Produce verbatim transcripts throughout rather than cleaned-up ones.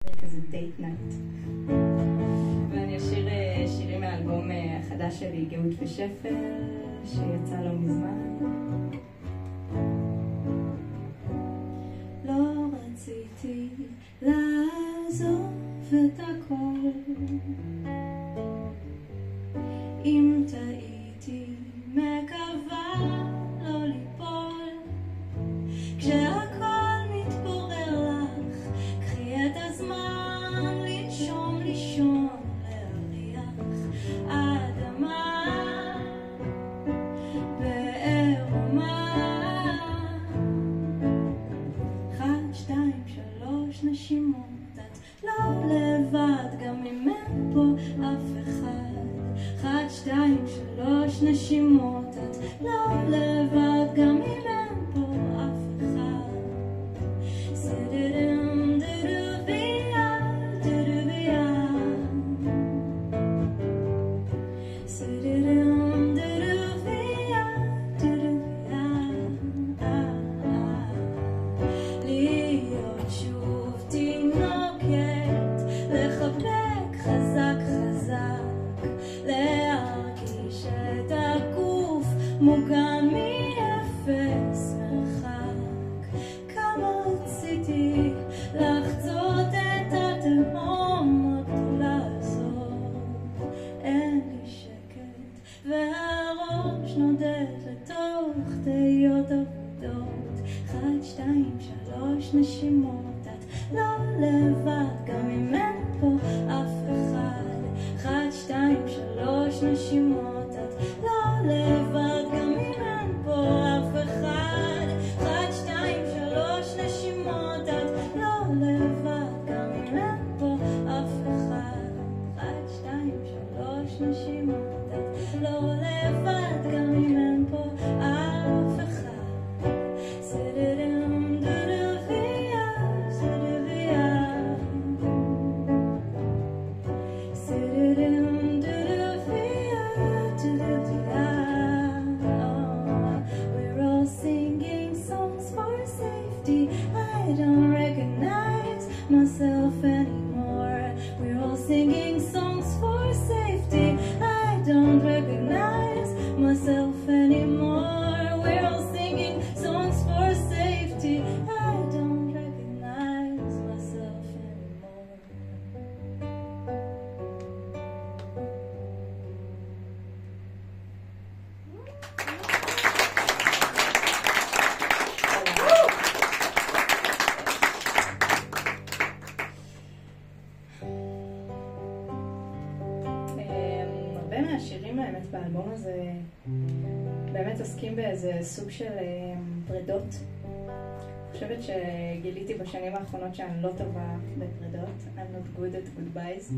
כזה דייט נייט. ואני אשיר שירים מהאלבום החדש שלי, גאות ושפל, שיצא לא מזמן. לא רציתי לעזוב את הכל, אם טעיתי מקווה לא ליפול, כשהכל מתפורר לך, קחי את הזמן לנשום, לישון, להריח אדמה בעירומה. אחת, שתיים, שלוש נשימות, את לא לבד, גם אם אין פה אף אחד. אחת, שתיים, שלוש נשימות, את לא לבד, גם אם אין פה אף אחד. סדדם דודוביה, דודוביה, סדדם דודוביה, דודוביה. להיות שוב תינוקת, לחבק חזק חזק, להרגיש את הגוף מוגן מאפס מרחק. כמה רציתי לחצות את התהום הגדולה הזאת, אין לי שקט והראש נודד לתוך תהיות עבודות. אחת, שתיים, שלוש נשימות, את לא לבד, גם אם אין פה אף אחד. אחת, שתיים, שלוש נשימות, את לא לבד, גם אם אין פה אף אחד. אחת, שתיים, שלוש נשימות, את לא לבד, גם אם אין פה אף אחד. אחת, שתיים, שלוש נשימות, את לא לבד, גם אם אין פה אף אחד. סדדם דודוביה, סדוביה, סדדם דודוביה, דודוביה. We're all singing songs for safety. I don't recognize myself anymore. We're all singing songs for safety. I don't recognize myself anymore. We're all singing songs for safety. I don't recognize myself anymore. הרבה מהשירים האמת באלבום הזה באמת עוסקים באיזה סוג של פרדות. אני חושבת שגיליתי בשנים האחרונות שאני לא טובה בפרדות. I'm not good at goodbyes.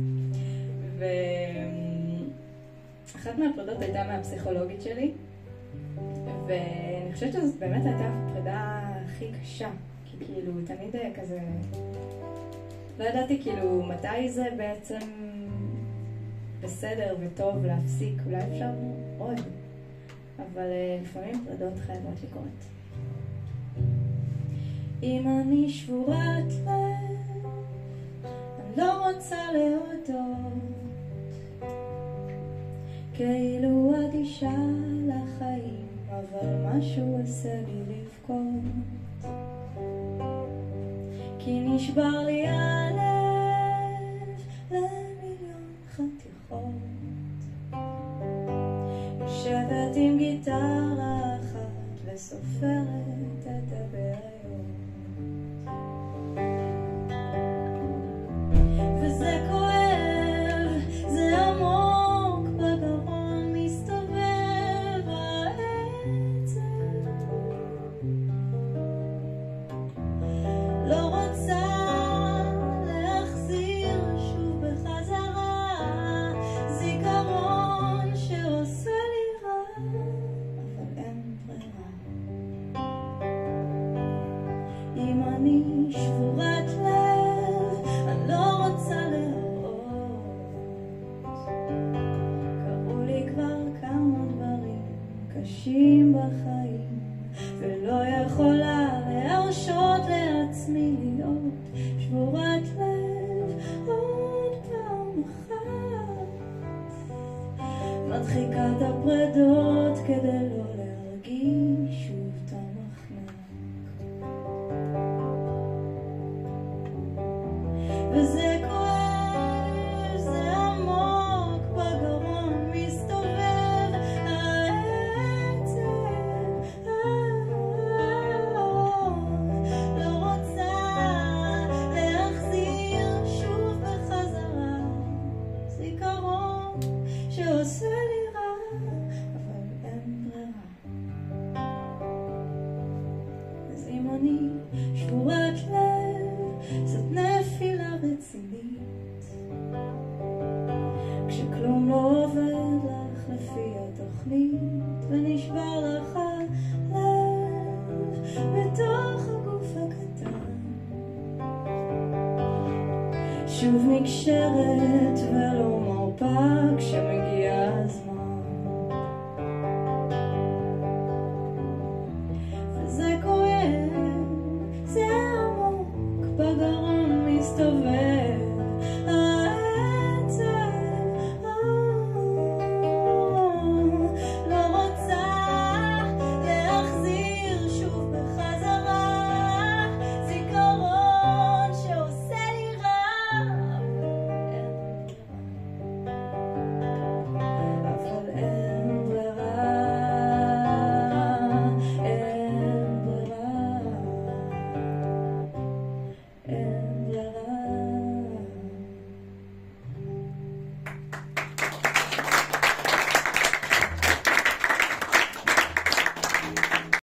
ואחת מהפרדות הייתה מהפסיכולוגית שלי, ואני חושבת שזאת באמת הייתה הפרדה הכי קשה, כי כאילו תמיד כזה לא ידעתי כאילו מתי זה בעצם בסדר וטוב להפסיק, אולי אפשר עוד, אבל לפעמים פרדות חייבות לקרות. אם אני שבורת לב, אני לא רוצה להודות, כאילו אדישה לחיים, אבל משהו עושה לי לבכות, כי נשבר לי הלב למיליון חתיכות. יושבת עם גיטרה אחת וסופרת את הבעיות, וזה כואב, זה עמוק בגרון, מסתובב העצב. לא רוצה מדחיקת הפרדות כדי לא להרגיש שוב את המחנק. וזה כואב, זה עמוק בגרון, מסתובב העצב. לא רוצה להחזיר שוב בחזרה זיכרון שעושה לי רע, אבל אין ברירה. אז אם אני שבורת לב, זאת נפילה רצינית, כשכלום לא עובד לך לפי התוכנית, ונשבר לך הלב בתוך הגוף הקטן, שוב נקשרת ולא מרפה כשמגיע הזמן. וזה כואב, זה עמוק בגרון, מסתובב